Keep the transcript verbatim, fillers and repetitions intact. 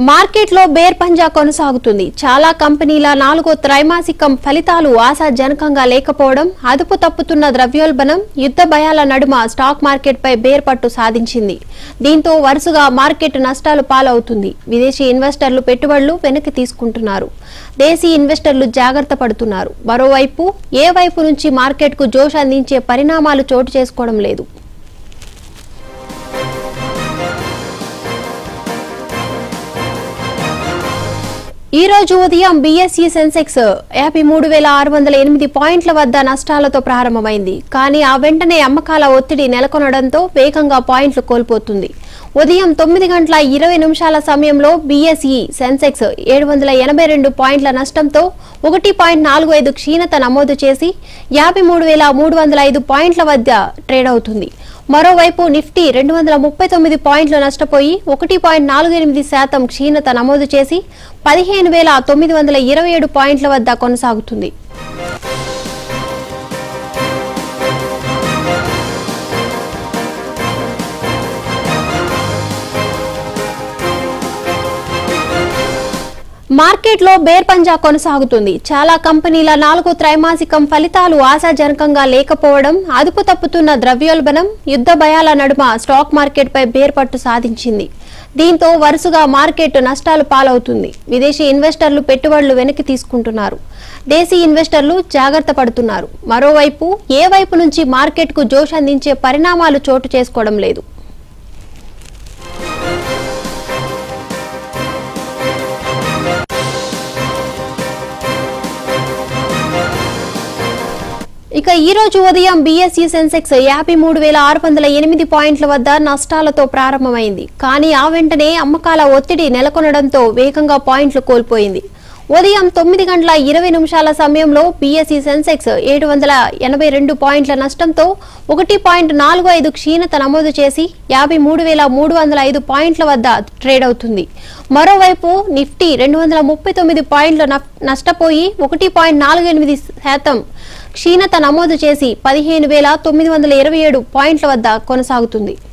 మార్కెట్లో బేర్ పంజా కొనసాగుతుంది. చాలా కంపెనీల నాలుగో త్రైమాసికం ఫలితాలు ఆశాజనకంగా లేకపోవడం, అదుపు తప్పుతున్న ద్రవ్యోల్బణం, యుద్ధ భయాల నడుమ స్టాక్ మార్కెట్పై బేర్ పట్టు సాధించింది. దీంతో వరుసగా మార్కెట్ నష్టాలు పాలవుతుంది. విదేశీ ఇన్వెస్టర్లు పెట్టుబడులు వెనక్కి తీసుకుంటున్నారు. దేశీయ ఇన్వెస్టర్లు జాగ్రత్త పడుతున్నారు. మరోవైపు ఏ వైపు నుంచి మార్కెట్కు జోష్ అందించే పరిణామాలు చోటు చేసుకోవడం లేదు. ఈ రోజు ఉదయం బీఎస్ఈ సెన్సెక్స్ యాభై మూడు వేల ఆరు వందల ఎనిమిది పాయింట్ల వద్ద నష్టాలతో ప్రారంభమైంది. కానీ ఆ వెంటనే అమ్మకాల ఒత్తిడి నెలకొనడంతో వేగంగా పాయింట్లు కోల్పోతుంది. ఉదయం తొమ్మిది గంటల ఇరవై నిమిషాల సమయంలో బీఎస్ఈ సెన్సెక్స్ ఏడు వందల ఎనభై రెండు పాయింట్ల నష్టంతో ఒకటి పాయింట్ నాలుగు ఐదు క్షీణత నమోదు చేసి యాభై మూడు వేల మూడు వందల ఐదు పాయింట్ల వద్ద ట్రేడ్ అవుతుంది. మరోవైపు నిఫ్టీ రెండు వందల ముప్పై తొమ్మిది పాయింట్లు నష్టపోయి ఒకటి పాయింట్ నాలుగు ఎనిమిది శాతం క్షీణత నమోదు చేసి పదిహేను వేల తొమ్మిది వందల ఇరవై ఏడు పాయింట్ల వద్ద కొనసాగుతుంది. మార్కెట్లో బేర్ పంజా కొనసాగుతుంది. చాలా కంపెనీల నాలుగో త్రైమాసికం ఫలితాలు ఆశాజనకంగా లేకపోవడం, అదుపు తప్పుతున్న ద్రవ్యోల్బణం, యుద్ధ భయాల నడుమ స్టాక్ మార్కెట్పై బేర్ పట్టు సాధించింది. దీంతో వరుసగా మార్కెట్ నష్టాలు పాలవుతుంది. విదేశీ ఇన్వెస్టర్లు పెట్టుబడులు వెనక్కి తీసుకుంటున్నారు. దేశీయ ఇన్వెస్టర్లు జాగ్రత్త పడుతున్నారు. మరోవైపు ఏ వైపు నుంచి మార్కెట్కు జోష్ అందించే పరిణామాలు చోటు చేసుకోవడం లేదు. ఇక ఈ రోజు ఉదయం బీఎస్ఈ సెన్సెక్స్ యాభై మూడు వేల ఆరు వందల ఎనిమిది పాయింట్ల వద్ద నష్టాలతో ప్రారంభమైంది. కానీ ఆ వెంటనే అమ్మకాల ఒత్తిడి నెలకొనడంతో వేగంగా పాయింట్లు కోల్పోయింది. ఉదయం తొమ్మిది గంటల ఇరవై నిమిషాల సమయంలో బీఎస్ఈ సెన్సెక్స్ ఏడు వందల ఎనభై రెండు పాయింట్ల నష్టంతో ఒకటి పాయింట్ నాలుగు ఐదు క్షీణత నమోదు చేసి యాభై మూడు వేల మూడు వందల ఐదు పాయింట్ల వద్ద ట్రేడ్ అవుతుంది. మరోవైపు నిఫ్టీ రెండు వందల ముప్పై తొమ్మిది పాయింట్ల నష్టపోయి ఒకటి పాయింట్ నాలుగు ఎనిమిది శాతం క్షీణత నమోదు చేసి పదిహేను వేల తొమ్మిది వందల ఇరవై ఏడు పాయింట్ల వద్ద కొనసాగుతుంది.